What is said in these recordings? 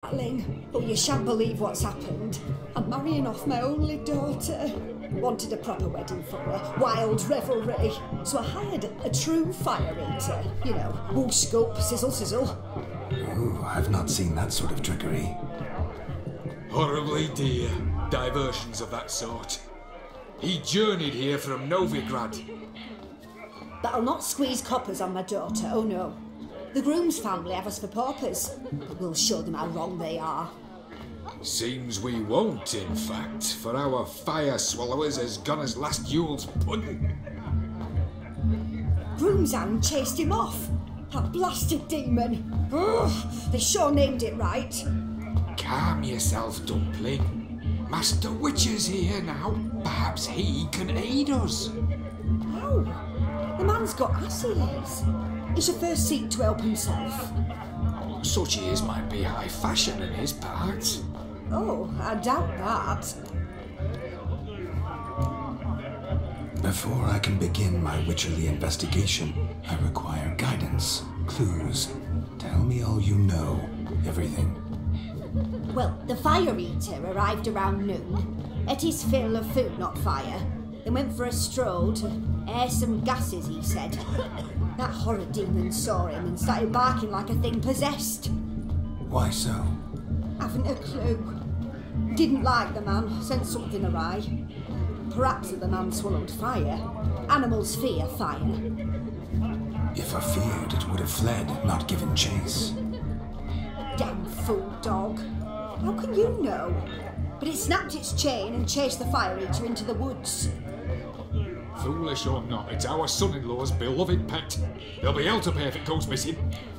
darling. Oh, you shan't believe what's happened. I'm marrying off my only daughter. Wanted a proper wedding for her, wild revelry. So I hired a true fire eater. You know, whoosh scoop, sizzle sizzle. Ooh, I've not seen that sort of trickery. Horribly dear diversions of that sort. He journeyed here from Novigrad. But I'll not squeeze coppers on my daughter, oh no. The groom's family have us for paupers, but we'll show them how wrong they are. Seems we won't, in fact, for our fire swallowers has gone as last Yule's pudding. Groom's hand chased him off. That blasted demon. Ugh, they sure named it right. Calm yourself, Dumpling. Master Witcher's here now. Perhaps he can aid us. Oh, the man's got ass ears. He should first seek to help himself. Such ears might be high fashion in his parts. Oh, I doubt that. Before I can begin my witcherly investigation, I require guidance, clues. Tell me all you know, everything. Well, the fire eater arrived around noon, ate his fill of food, not fire, then went for a stroll to air some gases, he said. That horror demon saw him and started barking like a thing possessed. Why so? Haven't a clue. Didn't like the man, sent something awry. Perhaps the man swallowed fire. Animals fear fire. If I feared, it would have fled, not given chase. Damn fool dog. How can you know? But it snapped its chain and chased the fire eater into the woods. Foolish or not, it's our son-in-law's beloved pet. There'll be hell to pay if it goes missing.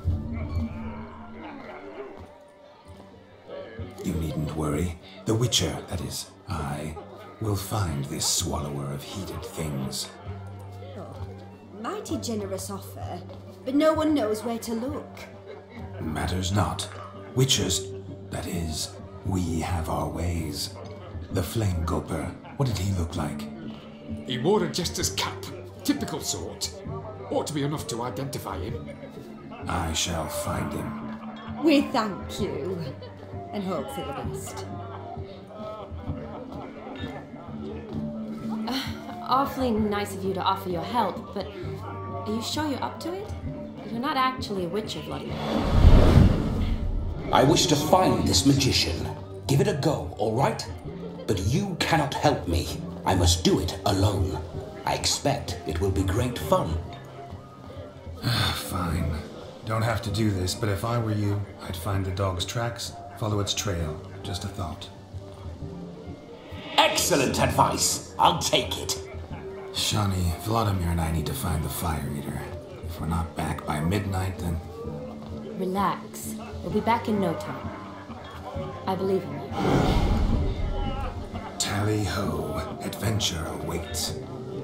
You needn't worry. The Witcher, that is, I, will find this swallower of heated things. Oh, mighty generous offer, but no one knows where to look. Matters not. Witchers, that is, we have our ways. The Flame Gulper, what did he look like? He wore a jester's cap. Typical sort. Ought to be enough to identify him. I shall find him. We thank you, and hope for the best. Awfully nice of you to offer your help, but are you sure you're up to it? You're not actually a witcher, Vladimir. I wish to find this magician. Give it a go, all right? But you cannot help me. I must do it alone. I expect it will be great fun. Fine. Don't have to do this, but if I were you, I'd find the dog's tracks, follow its trail. Just a thought. Excellent advice. I'll take it. Shani, Vladimir and I need to find the fire eater. If we're not back by midnight, then... Relax. We'll be back in no time. I believe in you. Tally-ho. Adventure awaits.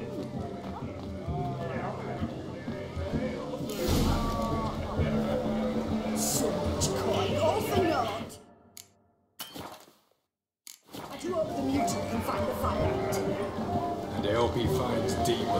So much coin, all for naught. I do hope the mutant can find the fire eater. And I hope he finds Demon.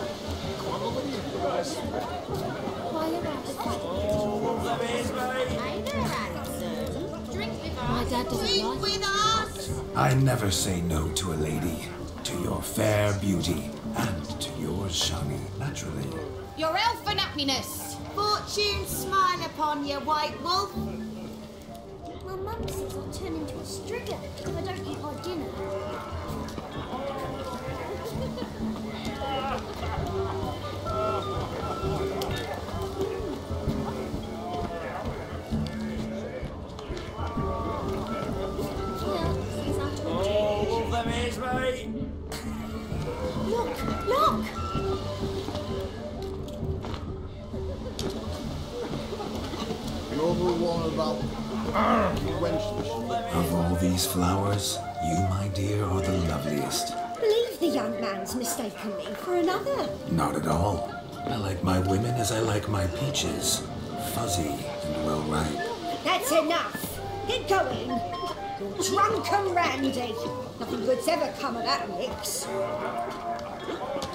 My dad doesn't like it. I never say no to a lady. To your fair beauty. And to yours, Shani, naturally. Your elfin happiness. Fortune smile upon you, white wolf. My mum says I'll turn into a striga if I don't eat my dinner. All of them is, mate. Look! Look! You're the one about the wench. Of all these flowers, you, my dear, are the loveliest. Believe the young man's mistaken me for another. Not at all. I like my women as I like my peaches. Fuzzy and well ripe. That's enough. Get going. You're drunk and randy. Nothing good's ever come of that mix.